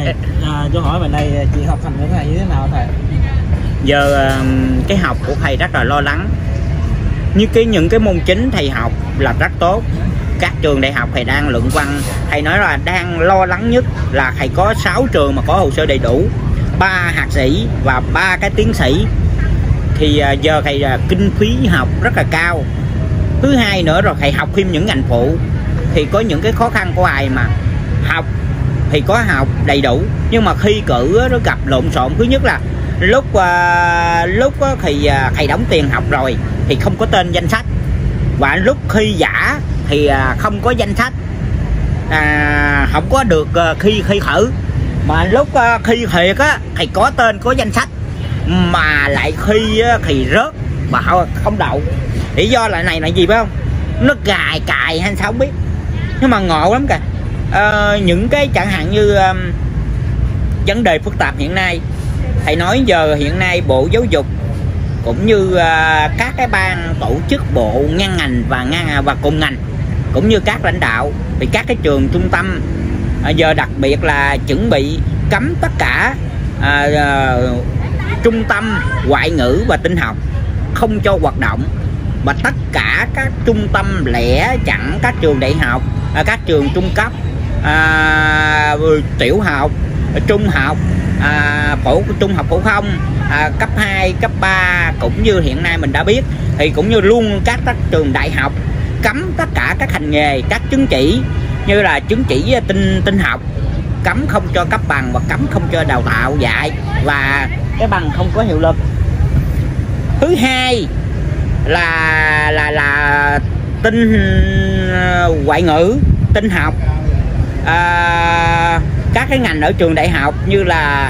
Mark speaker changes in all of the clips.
Speaker 1: thầy, cho hỏi về đây chị học hành của thầy như thế nào thầy?
Speaker 2: Giờ cái học của thầy rất là lo lắng. Những cái môn chính thầy học là rất tốt. Các trường đại học thầy đang luận văn, thầy nói là đang lo lắng nhất là thầy có 6 trường mà có hồ sơ đầy đủ, 3 thạc sĩ và 3 cái tiến sĩ. Thì giờ thầy kinh phí học rất là cao. Thứ hai nữa rồi thầy học thêm những ngành phụ thì có những cái khó khăn của thầy, mà học thì có học đầy đủ nhưng mà khi cử nó gặp lộn xộn. Thứ nhất là lúc thì thầy đóng tiền học rồi thì không có tên danh sách, và lúc khi giả thì không có danh sách, không có được khi thử. Mà lúc khi thiệt á thầy có tên có danh sách mà lại khi thì rớt mà không đậu. Lý do là này là gì phải không? Nó gài cài hay sao không biết, nhưng mà ngộ lắm kìa. Những cái chẳng hạn như vấn đề phức tạp hiện nay, thầy nói giờ hiện nay Bộ Giáo dục cũng như các cái ban tổ chức bộ ngang ngành và cùng ngành cũng như các lãnh đạo thì các cái trường trung tâm giờ đặc biệt là chuẩn bị cấm tất cả trung tâm ngoại ngữ và tin học không cho hoạt động, và tất cả các trung tâm lẻ chặn các trường đại học, các trường trung cấp, tiểu học, trung học, trung học phổ thông, cấp 2, cấp 3 cũng như hiện nay mình đã biết, thì cũng như luôn các trường đại học cấm tất cả các ngành nghề, các chứng chỉ như là chứng chỉ tin học, cấm không cho cấp bằng và cấm không cho đào tạo dạy, và cái bằng không có hiệu lực. Thứ hai là tin ngoại ngữ, tin học, các cái ngành ở trường đại học như là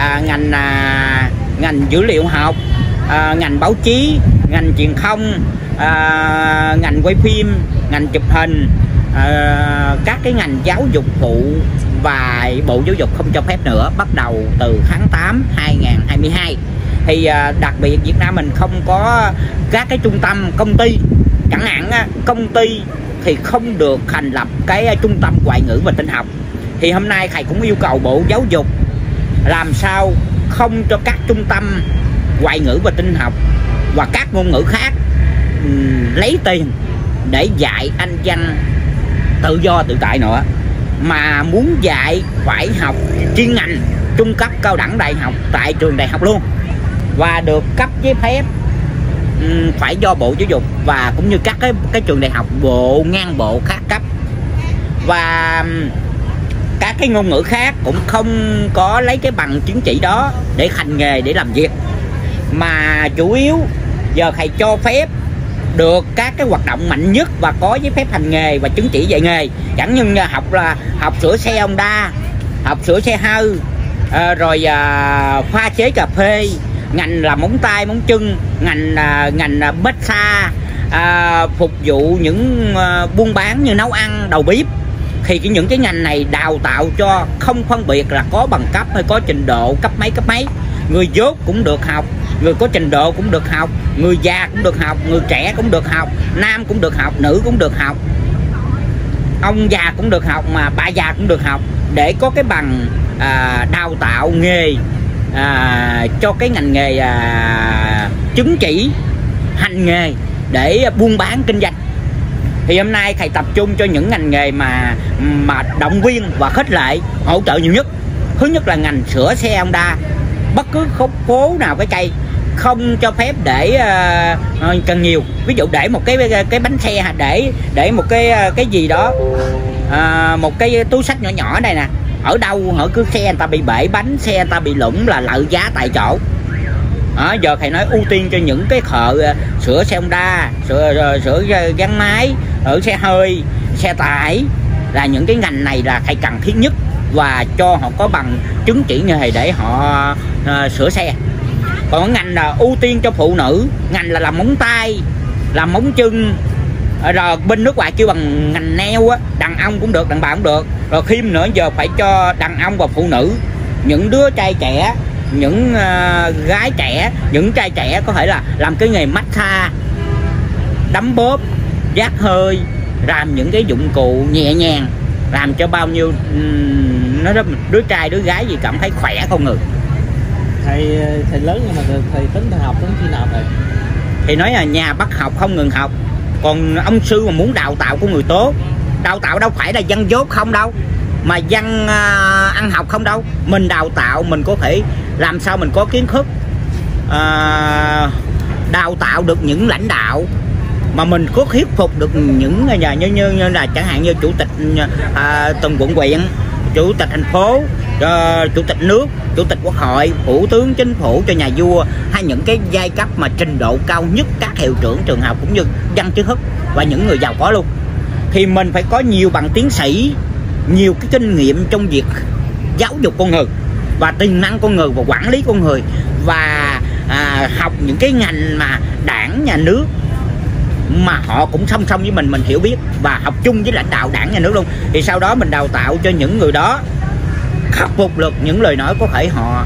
Speaker 2: ngành dữ liệu học, ngành báo chí, ngành truyền thông, ngành quay phim, ngành chụp hình, các cái ngành giáo dục phụ và Bộ Giáo dục không cho phép nữa bắt đầu từ tháng 8 2022. Thì đặc biệt Việt Nam mình không có các cái trung tâm công ty, chẳng hạn công ty thì không được thành lập cái trung tâm ngoại ngữ và tin học. Thì hôm nay thầy cũng yêu cầu Bộ Giáo dục làm sao không cho các trung tâm ngoại ngữ và tin học và các ngôn ngữ khác lấy tiền để dạy anh văn tự do tự tại nữa, mà muốn dạy phải học chuyên ngành trung cấp, cao đẳng, đại học tại trường đại học luôn, và được cấp giấy phép phải do Bộ Giáo dục và cũng như các cái trường đại học bộ ngang bộ khác cấp. Và các cái ngôn ngữ khác cũng không có lấy cái bằng chứng chỉ đó để hành nghề, để làm việc, mà chủ yếu giờ thầy cho phép được các cái hoạt động mạnh nhất và có giấy phép hành nghề và chứng chỉ dạy nghề, chẳng như học sửa xe Honda, học sửa xe hơi, rồi pha chế cà phê, ngành là móng tay móng chân, ngành massage, phục vụ những buôn bán như nấu ăn, đầu bếp. Thì những cái ngành này đào tạo cho không phân biệt là có bằng cấp hay có trình độ cấp mấy. Người dốt cũng được học, người có trình độ cũng được học, người già cũng được học, người trẻ cũng được học, nam cũng được học, nữ cũng được học, ông già cũng được học, mà bà già cũng được học, để có cái bằng đào tạo nghề cho cái ngành nghề chứng chỉ hành nghề để buôn bán kinh doanh. Thì hôm nay thầy tập trung cho những ngành nghề mà động viên và khích lệ hỗ trợ nhiều nhất. Thứ nhất là ngành sửa xe Honda, bất cứ khúc phố nào cái cây không cho phép để cần nhiều, ví dụ để một cái bánh xe, để một cái gì đó, một cái túi xách nhỏ này nè, ở đâu ở cứ xe người ta bị bể bánh, xe người ta bị lủng là lợi giá tại chỗ. Giờ thầy nói ưu tiên cho những cái thợ sửa xe Honda, sửa gắn máy, ở xe hơi, xe tải, là những cái ngành này là thầy cần thiết nhất, và cho họ có bằng chứng chỉ nghề để họ sửa xe. Còn ngành là ưu tiên cho phụ nữ, ngành là làm móng tay, làm móng chân, rồi bên nước ngoài kêu bằng ngành nail á, đàn ông cũng được, đàn bà cũng được. Rồi thêm nữa giờ phải cho đàn ông và phụ nữ, những đứa trai trẻ, những gái trẻ, những trai trẻ có thể là làm cái nghề massage, đấm bóp, giác hơi, làm những cái dụng cụ nhẹ nhàng, làm cho bao nhiêu nó đứa trai đứa gái gì cảm thấy khỏe con người.
Speaker 1: Thầy lớn nhưng mà thầy tính thầy học đến khi nào thầy?
Speaker 2: Thì nói là nhà bắt học không ngừng học. Còn ông sư mà muốn đào tạo con người tốt, đào tạo đâu phải là văn dốt không đâu, mà văn ăn học không đâu. Mình đào tạo mình có thể làm sao mình có kiến thức, đào tạo được những lãnh đạo mà mình có thuyết phục được những nhà như là chẳng hạn như chủ tịch từng quận huyện, chủ tịch thành phố, chủ tịch nước, chủ tịch quốc hội, thủ tướng chính phủ cho nhà vua, hay những cái giai cấp mà trình độ cao nhất, các hiệu trưởng trường học cũng như văn trí thức và những người giàu có luôn. Thì mình phải có nhiều bằng tiến sĩ, nhiều cái kinh nghiệm trong việc giáo dục con người và tiềm năng con người và quản lý con người, và học những cái ngành mà đảng nhà nước mà họ cũng song song với mình hiểu biết, và học chung với lãnh đạo đảng nhà nước luôn. Thì sau đó mình đào tạo cho những người đó khắc phục được những lời nói có thể họ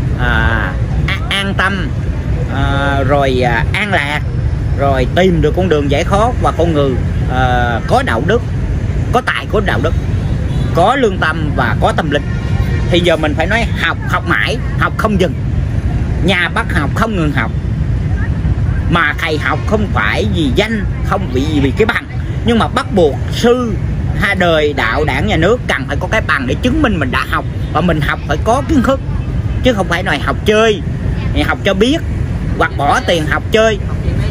Speaker 2: an tâm, rồi an lạc, rồi tìm được con đường giải thoát, và con người có đạo đức, có tài, có đạo đức, có lương tâm và có tâm linh. Thì giờ mình phải nói học mãi, học không dừng, nhà bắt học không ngừng học. Mà thầy học không phải vì danh, không vì cái bằng, nhưng mà bắt buộc sư hai đời đạo đảng nhà nước cần phải có cái bằng để chứng minh mình đã học, và mình học phải có kiến thức, chứ không phải nói học chơi, học cho biết hoặc bỏ tiền học chơi.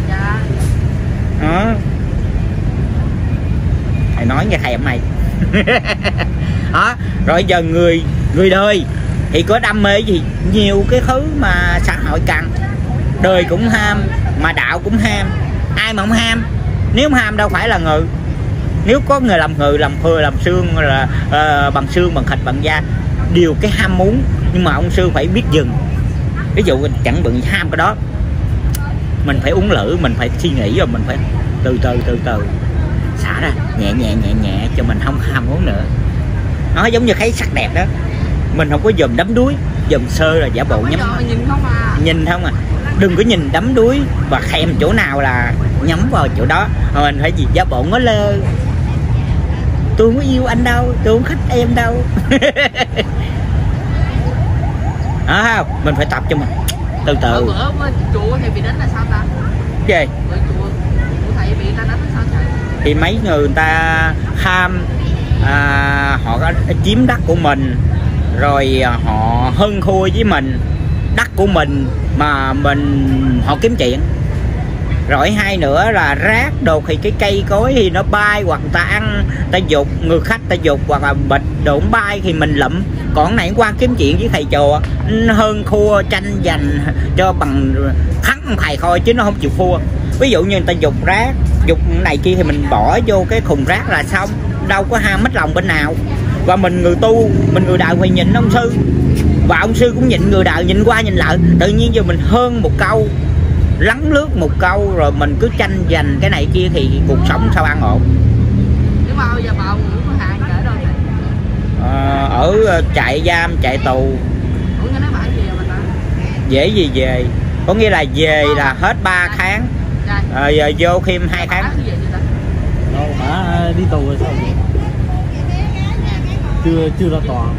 Speaker 2: Đó. Thầy nói nghe thầy hôm nay. Đó. Rồi giờ người đời thì có đam mê gì, nhiều cái thứ mà xã hội cần. Đời cũng ham mà đạo cũng ham. Ai mà không ham? Nếu không ham đâu phải là người. Nếu có người làm người, làm phơi, làm xương là bằng xương, bằng thịt, bằng da, điều cái ham muốn, nhưng mà ông sư phải biết dừng. Ví dụ chẳng bận ham cái đó, mình phải uống lử, mình phải suy nghĩ, rồi mình phải từ từ xả ra nhẹ nhẹ cho mình không ham muốn nữa. Nó giống như thấy sắc đẹp đó, mình không có dòm đắm đuối, dòm sơ là giả bộ nhắm, nhìn không à. Đừng có nhìn đắm đuối và thèm chỗ nào là nhắm vào chỗ đó. Mình phải gì giả bộ ngó lơ, tôi không có yêu anh đâu, tôi không thích em đâu. Không, mình phải tập cho mình từ từ.
Speaker 3: Bữa chùa thầy bị đánh là sao ta?
Speaker 2: Gì?
Speaker 3: Chùa thầy bị ta đánh là sao trời?
Speaker 2: Thì mấy người ta ham, họ có chiếm đất của mình, rồi họ hơn thua với mình, đất của mình mà họ kiếm chuyện. Rồi hai nữa là rác đồ thì cái cây cối thì nó bay, hoặc ta ăn, ta dục, người khách ta dục, hoặc là bịch đồ bay thì mình lụm. Còn này qua kiếm chuyện với thầy chùa, hơn thua tranh giành cho bằng thắng thầy thôi, chứ nó không chịu thua. Ví dụ như người ta dục rác, dục này kia thì mình bỏ vô cái thùng rác là xong, đâu có ham mất lòng bên nào. Và mình người tu, mình người đạo phải nhịn ông sư, và ông sư cũng nhịn người đạo, nhịn qua nhịn lại. Tự nhiên giờ mình hơn một câu, lắng lướt một câu, rồi mình cứ tranh giành cái này kia thì cuộc sống sao an ổn.
Speaker 3: Nhưng mà giờ bào ngủ có hàng ở đâu thầy?
Speaker 2: Ở trại giam, trại tù.
Speaker 3: Ủa nghe nói bạn về mà ta?
Speaker 2: Dễ gì về, có nghĩa là về là hết 3 tháng, giờ vô thêm 2 tháng.
Speaker 1: Đâu hả, đi tù rồi sao vậy? Chưa ra tòa.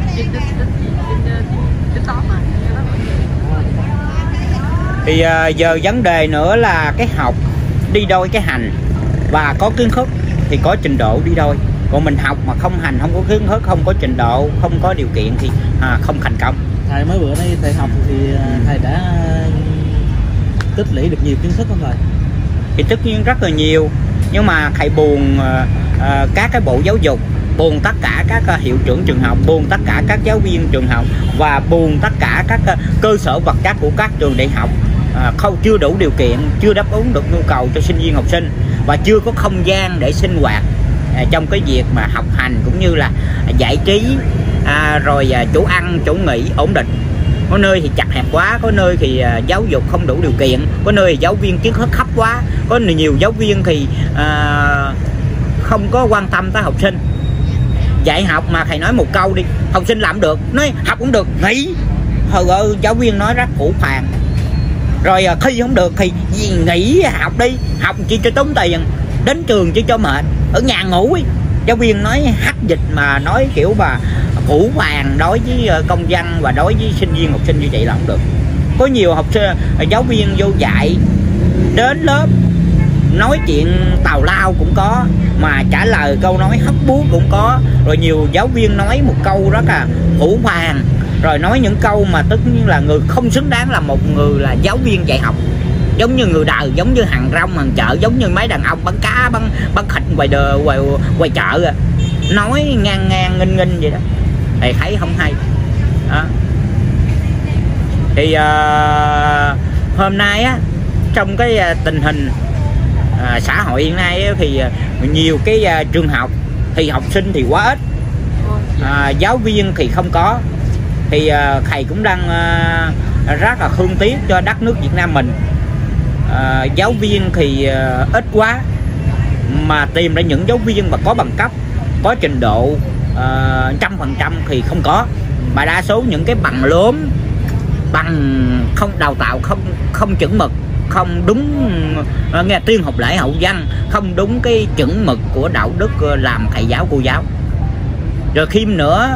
Speaker 2: Thì giờ vấn đề nữa là cái học đi đôi cái hành, và có kiến thức thì có trình độ đi đôi. Còn mình học mà không hành, không có kiến thức, không có trình độ, không có điều kiện thì không thành công.
Speaker 1: Thầy mấy bữa nay thầy học thì thầy đã tích lũy được nhiều kiến thức không thầy?
Speaker 2: Thì tất nhiên rất là nhiều, nhưng mà thầy buồn các cái bộ giáo dục, buồn tất cả các hiệu trưởng trường học, buồn tất cả các giáo viên trường học, và buồn tất cả các cơ sở vật chất của các trường đại học chưa đủ điều kiện, chưa đáp ứng được nhu cầu cho sinh viên học sinh, và chưa có không gian để sinh hoạt trong cái việc mà học hành cũng như là giải trí, rồi chỗ ăn chỗ nghỉ ổn định. Có nơi thì chặt hẹp quá, có nơi thì giáo dục không đủ điều kiện, có nơi thì giáo viên kiến thức thấp quá, có nhiều giáo viên thì không có quan tâm tới học sinh. Dạy học mà thầy nói một câu đi, học sinh làm được, nói học cũng được, nghỉ. Giáo viên nói rất phủ phàng. Rồi thi không được thì nghỉ học đi, học chỉ cho tốn tiền, đến trường chỉ cho mệt, ở nhà ngủ ấy. Giáo viên nói hách dịch mà nói kiểu mà hữu phàng đối với công dân và đối với sinh viên học sinh như vậy là không được. Có nhiều giáo viên vô dạy đến lớp nói chuyện tào lao cũng có, mà trả lời câu nói hóc búa cũng có. Rồi nhiều giáo viên nói một câu rất là hữu phàng, rồi nói những câu mà tất nhiên là người không xứng đáng là một người là giáo viên dạy học, giống như người đời, giống như hàng rong hàng chợ, giống như mấy đàn ông bán cá bán thịt ngoài chợ, nói ngang nghinh vậy đó, thì thấy không hay đó. Thì hôm nay á, trong cái tình hình xã hội hiện nay á, thì nhiều cái trường học thì học sinh thì quá ít, giáo viên thì không có, thì thầy cũng đang rất là thương tiếc cho đất nước Việt Nam mình. Giáo viên thì ít quá, mà tìm ra những giáo viên mà có bằng cấp, có trình độ 100% thì không có, mà đa số những cái bằng lớn, bằng không đào tạo không chuẩn mực, không đúng nghe tiên học lễ hậu văn, không đúng cái chuẩn mực của đạo đức làm thầy giáo cô giáo. Rồi thêm nữa,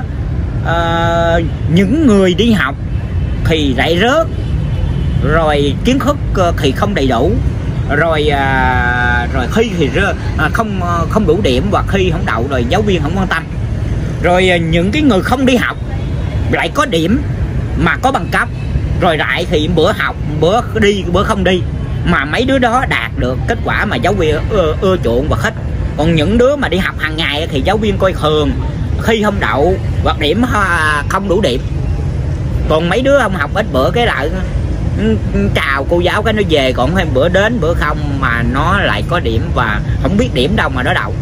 Speaker 2: những người đi học thì lại rớt, rồi kiến thức thì không đầy đủ, rồi khi thì không đủ điểm, và khi không đậu rồi giáo viên không quan tâm. Rồi những cái người không đi học lại có điểm mà có bằng cấp, rồi lại thì bữa học bữa đi bữa không đi, mà mấy đứa đó đạt được kết quả mà giáo viên ưa chuộng và thích. Còn những đứa mà đi học hàng ngày thì giáo viên coi thường, khi không đậu hoặc điểm không đủ điểm. Còn mấy đứa không học ít bữa cái lại chào cô giáo cái nó về, còn thêm bữa đến bữa không mà nó lại có điểm, và không biết điểm đâu mà nó đậu.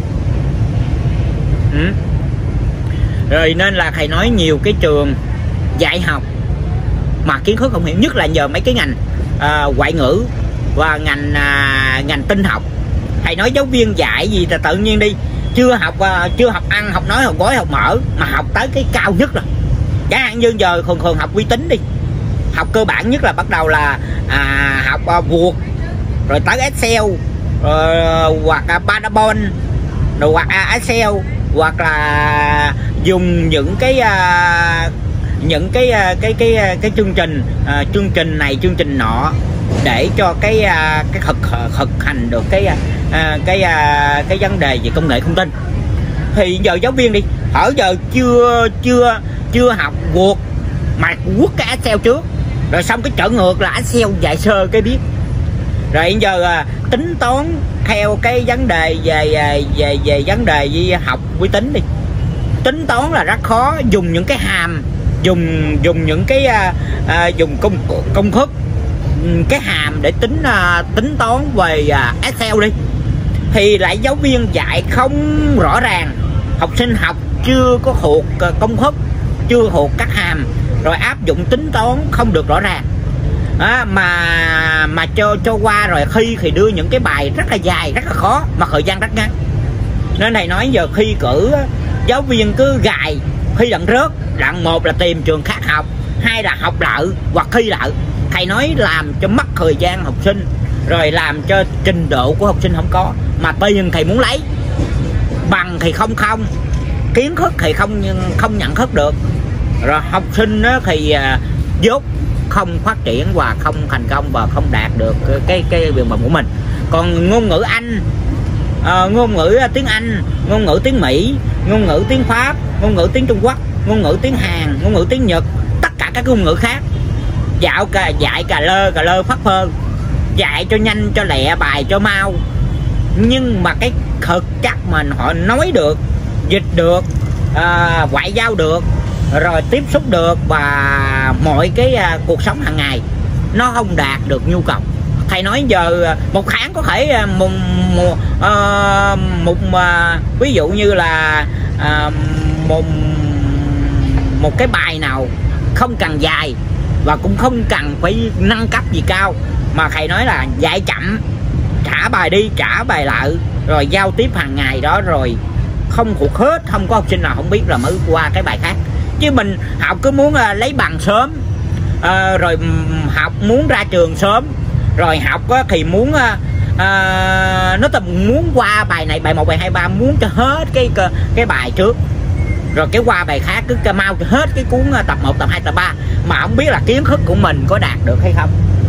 Speaker 2: Rồi nên là thầy nói nhiều cái trường dạy học mà kiến thức không hiểu, nhất là nhờ mấy cái ngành ngoại ngữ và ngành tin học. Thầy nói giáo viên dạy gì thì tự nhiên đi, chưa học ăn, học nói, học gói, học mở, mà học tới cái cao nhất rồi. Chẳng hạn như giờ thường học vi tính đi, học cơ bản nhất là bắt đầu là học Word, rồi tới Excel, hoặc Parabol, rồi hoặc Excel, hoặc là dùng những cái chương trình này chương trình nọ để cho cái thực hành được cái vấn đề về công nghệ thông tin. Thì giờ giáo viên đi, ở giờ chưa học Word mà quất cái Excel trước, rồi xong cái trở ngược là Excel dạy sơ cái biết. Rồi giờ tính toán theo cái vấn đề về vấn đề vi học vi tính đi, tính toán là rất khó, dùng những cái hàm, dùng những cái dùng công thức, cái hàm để tính toán về Excel đi, thì lại giáo viên dạy không rõ ràng, học sinh học chưa có thuộc công thức, chưa thuộc các hàm, rồi áp dụng tính toán không được rõ ràng mà cho qua, rồi khi thì đưa những cái bài rất là dài, rất là khó mà thời gian rất ngắn. Nên thầy nói giờ khi cử giáo viên cứ gài, khi lần rớt, lần một là tìm trường khác học, hai là học lại hoặc thi lại. Thầy nói làm cho mất thời gian học sinh, rồi làm cho trình độ của học sinh không có, mà tiền thầy muốn lấy, bằng thì không, kiến thức thì không nhận thức được, rồi học sinh thì dốt, không phát triển và không thành công và không đạt được cái việc mà của mình. Còn ngôn ngữ Anh, ngôn ngữ tiếng Anh, ngôn ngữ tiếng Mỹ, ngôn ngữ tiếng Pháp, ngôn ngữ tiếng Trung Quốc, ngôn ngữ tiếng Hàn, ngôn ngữ tiếng Nhật, tất cả các ngôn ngữ khác, dạy cà lơ phát phơ, dạy cho nhanh cho lẹ, bài cho mau, nhưng mà cái thực chất mà họ nói được, dịch được, ngoại giao được, rồi tiếp xúc được, và mọi cái cuộc sống hàng ngày nó không đạt được nhu cầu. Thầy nói giờ một tháng có thể ví dụ như là một cái bài nào không cần dài và cũng không cần phải nâng cấp gì cao, mà thầy nói là dạy chậm, trả bài đi trả bài lại, rồi giao tiếp hàng ngày đó, rồi không thuộc hết, không có học sinh nào không biết là mới qua cái bài khác. Chứ mình học cứ muốn lấy bằng sớm, rồi học muốn ra trường sớm, rồi học thì muốn nó muốn qua bài này, bài 1, bài 2, 3, muốn cho hết cái bài trước. rồi cái qua bài khác cứ mau hết cái cuốn tập 1, tập 2, tập 3 mà không biết là kiến thức của mình có đạt được hay không.